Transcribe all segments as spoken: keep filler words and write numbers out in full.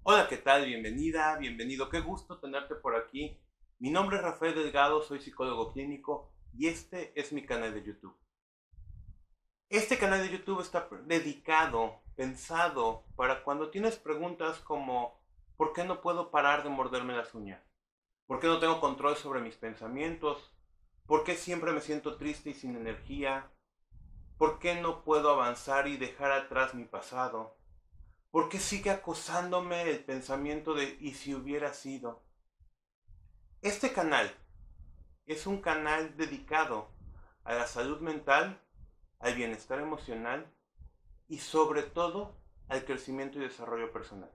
Hola, ¿qué tal? Bienvenida, bienvenido. Qué gusto tenerte por aquí. Mi nombre es Rafael Delgado, soy psicólogo clínico y este es mi canal de YouTube. Este canal de YouTube está dedicado, pensado para cuando tienes preguntas como ¿por qué no puedo parar de morderme las uñas? ¿Por qué no tengo control sobre mis pensamientos? ¿Por qué siempre me siento triste y sin energía? ¿Por qué no puedo avanzar y dejar atrás mi pasado? ¿Por qué sigue acosándome el pensamiento de ¿y si hubiera sido? Este canal es un canal dedicado a la salud mental, al bienestar emocional y sobre todo al crecimiento y desarrollo personal.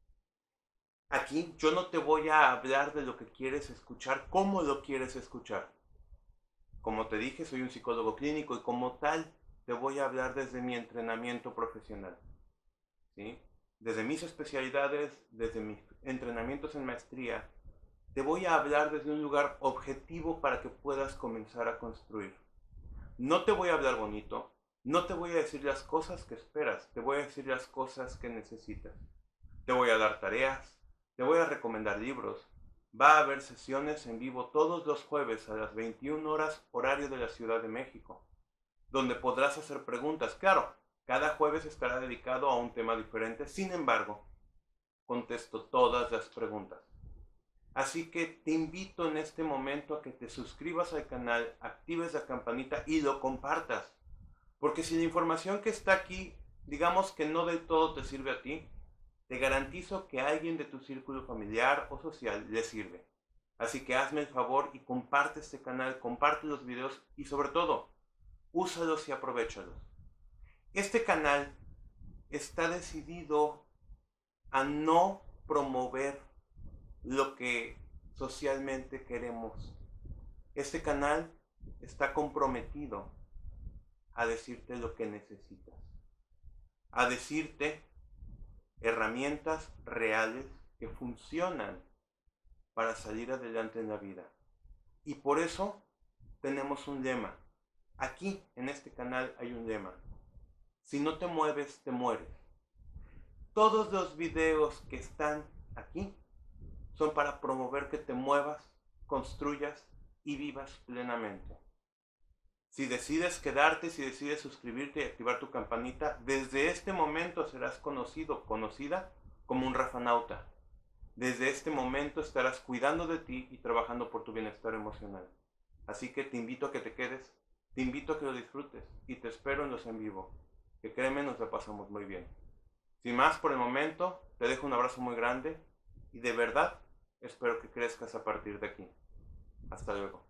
Aquí yo no te voy a hablar de lo que quieres escuchar, cómo lo quieres escuchar. Como te dije, soy un psicólogo clínico y como tal te voy a hablar desde mi entrenamiento profesional, ¿sí? Desde mis especialidades, desde mis entrenamientos en maestría, te voy a hablar desde un lugar objetivo para que puedas comenzar a construir. No te voy a hablar bonito, no te voy a decir las cosas que esperas, te voy a decir las cosas que necesitas. Te voy a dar tareas, te voy a recomendar libros. Va a haber sesiones en vivo todos los jueves a las veintiuna horas horario de la Ciudad de México, donde podrás hacer preguntas. Claro, cada jueves estará dedicado a un tema diferente, sin embargo, contesto todas las preguntas. Así que te invito en este momento a que te suscribas al canal, actives la campanita y lo compartas. Porque si la información que está aquí, digamos que no del todo te sirve a ti, te garantizo que a alguien de tu círculo familiar o social le sirve. Así que hazme el favor y comparte este canal, comparte los videos y sobre todo, úsalos y aprovéchalos. Este canal está decidido a no promover lo que socialmente queremos. Este canal está comprometido a decirte lo que necesitas, a decirte herramientas reales que funcionan para salir adelante en la vida. Y por eso tenemos un lema. Aquí en este canal hay un lema. Si no te mueves, te mueres. Todos los videos que están aquí son para promover que te muevas, construyas y vivas plenamente. Si decides quedarte, si decides suscribirte y activar tu campanita, desde este momento serás conocido, conocida como un rafanauta. Desde este momento estarás cuidando de ti y trabajando por tu bienestar emocional. Así que te invito a que te quedes, te invito a que lo disfrutes y te espero en los en vivo, que créeme, nos la pasamos muy bien. Sin más por el momento, te dejo un abrazo muy grande y de verdad espero que crezcas a partir de aquí. Hasta luego.